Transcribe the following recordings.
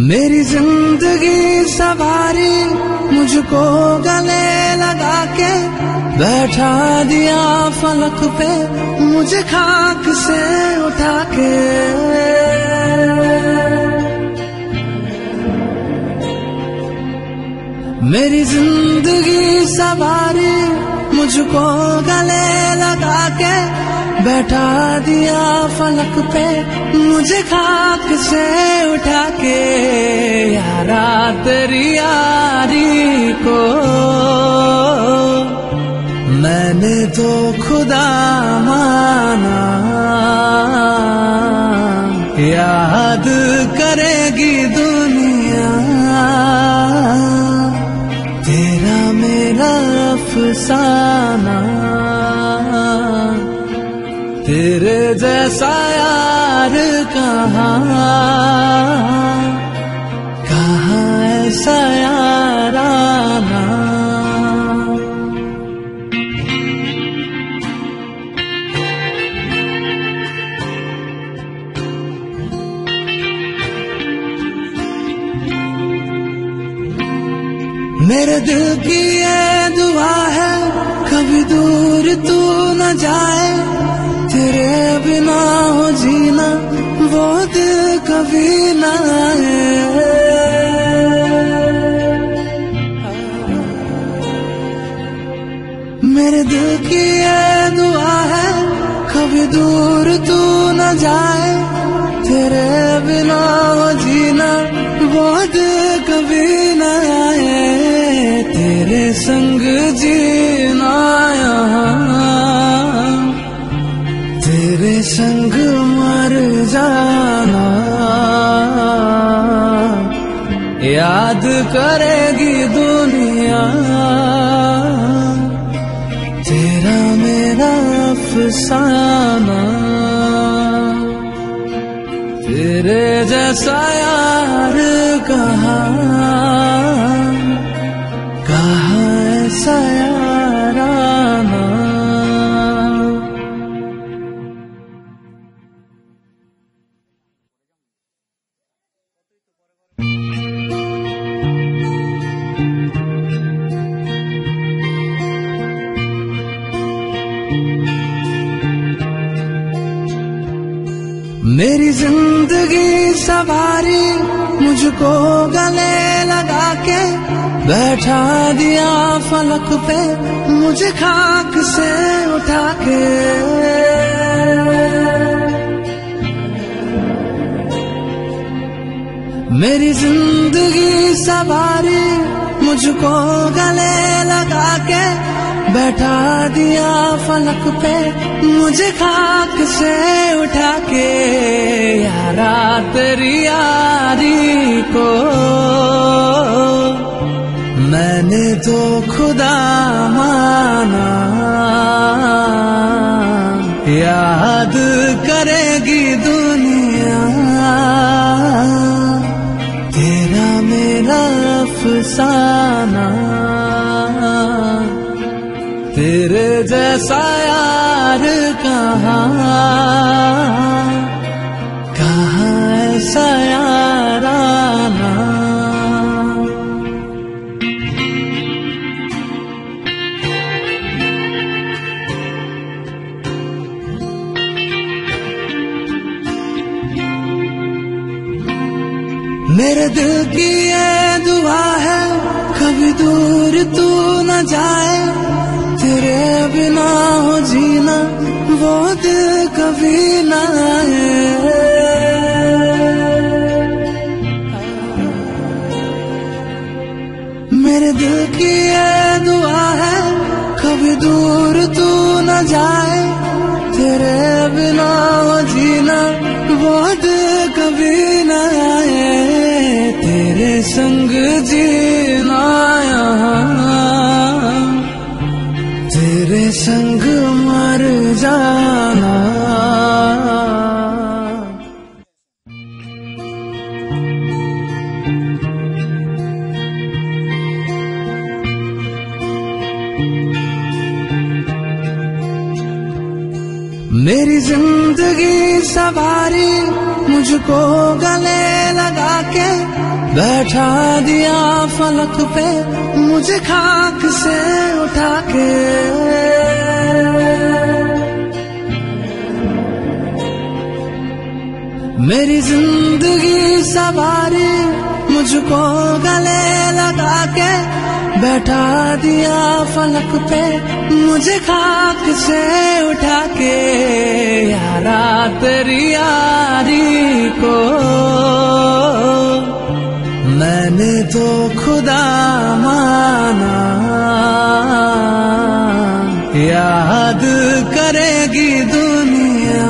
मेरी जिंदगी सवारी मुझको गले लगा के बैठा दिया फलक पे मुझे खाक से उठा के। मेरी जिंदगी सवारी मुझको गले लगा के बैठा दिया फलक पे मुझे खाक से उठा के। यारा तेरी यारी को मैंने तो खुदा माना, याद करेगी दुनिया तेरा मेरा अफसाना। तेरे जैसा यार कहाँ ऐसा याराना। मेरे दिल की ये दुआ है कभी दूर तू न जाए, तेरे बिना हो जीना वो दिल कभी न आए। मेरे दिल की ये दुआ है कभी दूर तू न जाए, तेरे बिना हो जीना वो दिल कभी न आए। तेरे संग जीना यहाँ तेरे संग मर जाना, याद करेगी दुनिया तेरा मेरा अफसाना। तेरे जैसा यार कहाँ ऐसा याराना। मेरी जिंदगी सवारी मुझको गले लगा के बैठा दिया फलक पे मुझे खाक से उठा के। मेरी जिंदगी सवारी मुझको गले लगा के बैठा दिया फलक पे मुझे खाक से उठा के। यारा तेरी यारी को मैंने तो खुदा माना, याद करेगी दुनिया तेरा मेरा अफसाना। तेरे जैसा यार कहाँ ऐसा याराना। मेरे दिल की ये दुआ है कभी दूर तू न जाए, तेरे बिना हो जीना वो दिल कभी न आए। मेरे दिल की ये दुआ है कभी दूर तू न जाए, तेरे बिना हो जीना वो दिल कभी न आए। तेरे संग जीना यहाँ तेरे संग मर जाना। मेरी जिंदगी सवारी मुझको गले लगा के बैठा दिया फलक पे मुझे खाक से उठा के। मेरी जिंदगी सवारी मुझको गले लगा के, बैठा दिया फलक पे मुझे खाक से उठा के। यारा तेरी यारी को मैंने तो खुदा माना, याद करेगी दुनिया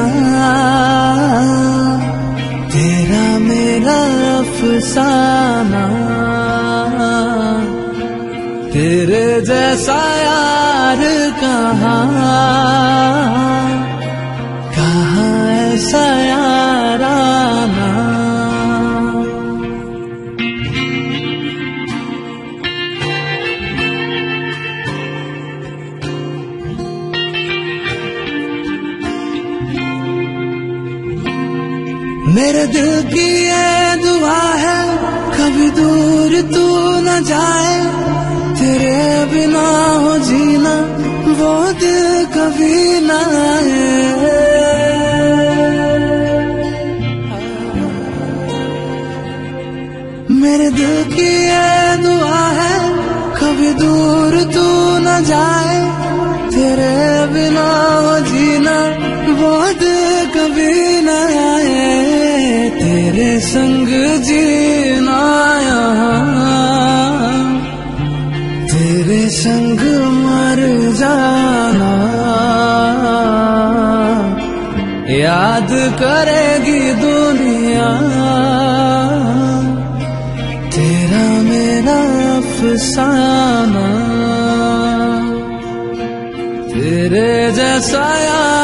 तेरा मेरा अफसाना। तेरे जैसा यार कहाँ ऐसा याराना। मेरे दिल की ये दुआ है कभी दूर तू न जाए, तेरे बिना हो जीना वो दिल कभी न आए। मेरे दिल की ये दुआ है कभी दूर तू न जाए, तेरे बिना हो जीना वो दिल कभी न आए। तेरे संग जीना यहाँ, तेरे संग मर जाना, याद करेगी दुनिया तेरा मेरा अफसाना। तेरे जैसा